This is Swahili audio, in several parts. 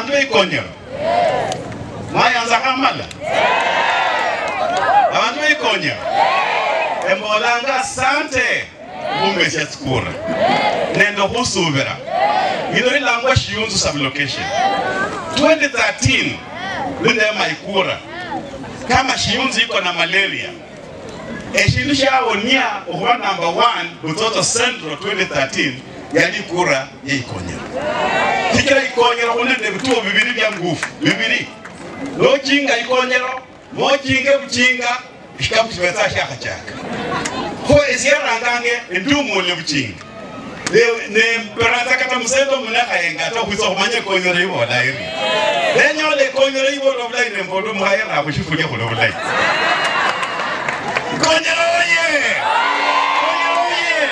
Abantu Ikonyero. Mwayanza Khamala. Abantu Ikonyero. Embolanga asante. Mumesha skura. Nendo husubira. Ino ilangwa shiyunzu sublocation. 2013 Linda maikura. Kama shiyunzu iko na malaria. Eshinisha onia uwa number 1 Butoto Central 2013 yani kura ya Ikonyero. Kikira Ikonyero unende vituo bibiri vya ngufu. Bibiri. No chinga Ikonyero, mo chinge buchinga, ishikabu chibeta shaka chaka. Ho eziyara ngange endumu le buchinga. Ne perata kata musendo munaka yenga to kuso manye Ikonyero ibo lairi. Lenyo le Ikonyero ibo lo lai ne mbodo muhaya na bushifuye ko lo lai. Ikonyero ye. Ikonyero ye.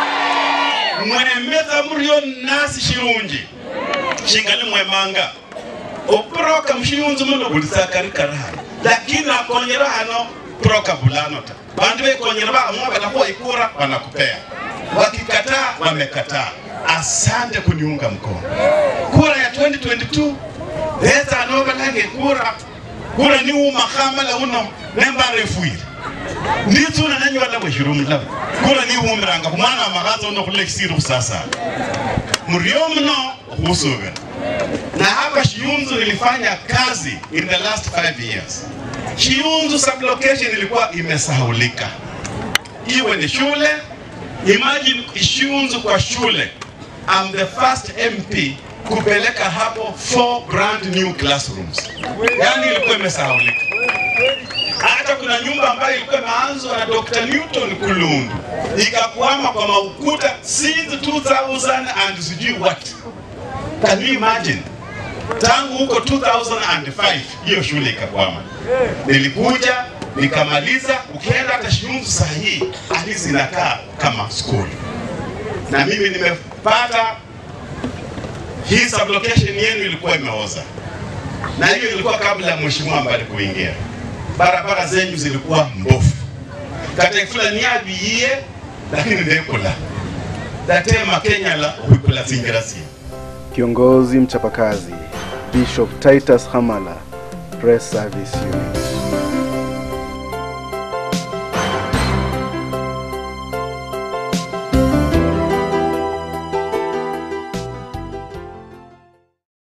Mwene meta muriyo nasi shirunji. Shingali mwemanga. Oproka mshiyunzu muno bulisakari karahari. Lakini Ikonyero hano proka bulanota. Bandu Ikonyero ba mwa batakuwa ikura wanakupea. Wakikataa wamekataa. Asante kuniunga mkono. Kura ya 2022 leta nobelange kura ni Khamala uno nemba refuiri. Ndituna nanyi wala bweshirumu labo. Kura ni umranga kumwana magazo no kuleksiru sasa. Muriyo mno husubira. Na hapa shiyunzu ilifanya kazi in the last 5 years. Shiyunzu sublocation ilikuwa imesahulika. Iwe ni shule, imagine shiyunzu kwa shule. I'm the first MP kupeleka hapo 4 brand new classrooms. Yani ilikuwa imesahulika. Hata kuna nyumba ambayo ilikuwa imeanzwa na Dr. Newton Kulundu. Ikakwama kwa maukuta since 2000 and sijui what. Can you imagine? Tangu huko 2005 hiyo shule ikakwama. Nilikuja, nikamaliza, ukienda hata shiyunzu sahihi, alizi inakaa kama school. Na mimi nimepata hii sublocation yenu ilikuwa imeoza. Na hiyo ilikuwa kabla mheshimiwa mbali kuingia. Barabara zenyu zilikuwa mbofu. Katekula niabiye, lakini ndekula. Datema Kenya la wikula zingirasi. Kiongozi mchapakazi, Bishop Titus Khamala, Press Service Unit.